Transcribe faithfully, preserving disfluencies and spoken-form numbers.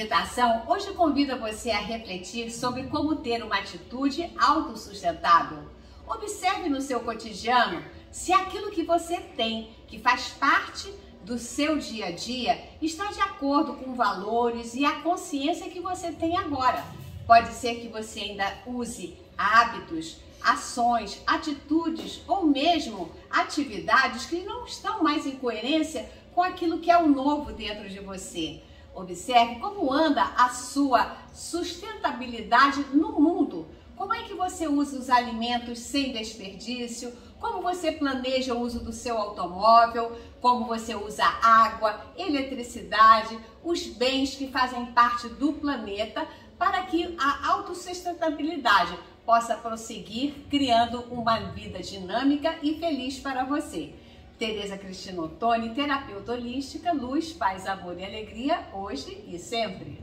meditação, hoje convido você a refletir sobre como ter uma atitude autossustentável. Observe no seu cotidiano se aquilo que você tem, que faz parte do seu dia a dia, está de acordo com valores e a consciência que você tem agora. Pode ser que você ainda use hábitos, ações, atitudes ou mesmo atividades que não estão mais em coerência com aquilo que é o novo dentro de você. Observe como anda a sua sustentabilidade no mundo. Como é que você usa os alimentos sem desperdício? Como você planeja o uso do seu automóvel? Como você usa água, eletricidade, os bens que fazem parte do planeta para que a autossustentabilidade possa prosseguir criando uma vida dinâmica e feliz para você. Tereza Cristina Ottoni, terapeuta holística, luz, paz, amor e alegria, hoje e sempre.